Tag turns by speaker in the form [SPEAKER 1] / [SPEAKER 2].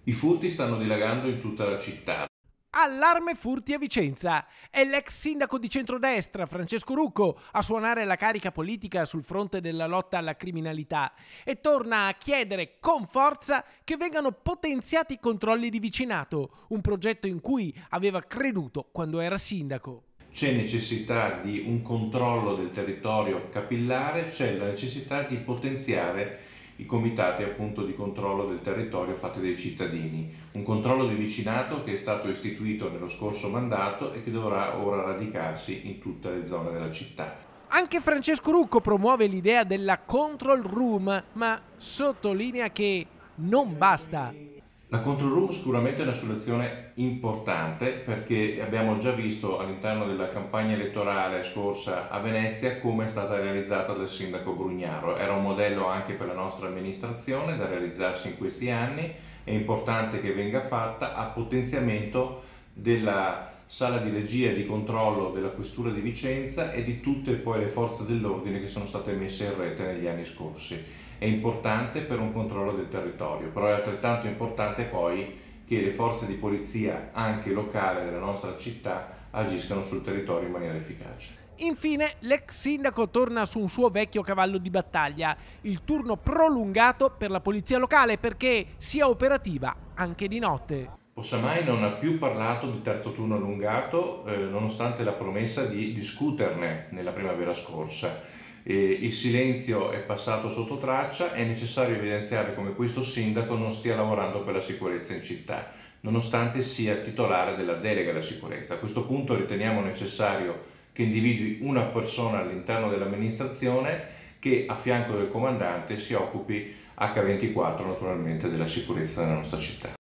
[SPEAKER 1] I furti stanno dilagando in tutta la città.
[SPEAKER 2] Allarme furti a Vicenza. È l'ex sindaco di centrodestra, Francesco Rucco, a suonare la carica politica sul fronte della lotta alla criminalità e torna a chiedere con forza che vengano potenziati i controlli di vicinato, un progetto in cui aveva creduto quando era sindaco.
[SPEAKER 1] C'è necessità di un controllo del territorio capillare, c'è la necessità di potenziare i comitati appunto di controllo del territorio fatti dai cittadini, un controllo di vicinato che è stato istituito nello scorso mandato e che dovrà ora radicarsi in tutte le zone della città.
[SPEAKER 2] Anche Francesco Rucco promuove l'idea della control room, ma sottolinea che non basta.
[SPEAKER 1] La control room sicuramente è una soluzione importante perché abbiamo già visto all'interno della campagna elettorale scorsa a Venezia come è stata realizzata dal sindaco Brugnaro. Era un modello anche per la nostra amministrazione da realizzarsi in questi anni, è importante che venga fatta a potenziamento della sala di regia e di controllo della Questura di Vicenza e di tutte poi le forze dell'ordine che sono state messe in rete negli anni scorsi. È importante per un controllo del territorio, però è altrettanto importante poi che le forze di polizia, anche locali della nostra città, agiscano sul territorio in maniera efficace.
[SPEAKER 2] Infine, l'ex sindaco torna su un suo vecchio cavallo di battaglia, il turno prolungato per la polizia locale perché sia operativa anche di notte.
[SPEAKER 1] Possamai non ha più parlato di terzo turno allungato, nonostante la promessa di discuterne nella primavera scorsa. Il silenzio è passato sotto traccia, è necessario evidenziare come questo sindaco non stia lavorando per la sicurezza in città, nonostante sia titolare della delega alla sicurezza. A questo punto riteniamo necessario che individui una persona all'interno dell'amministrazione che a fianco del comandante si occupi H24 naturalmente della sicurezza della nostra città.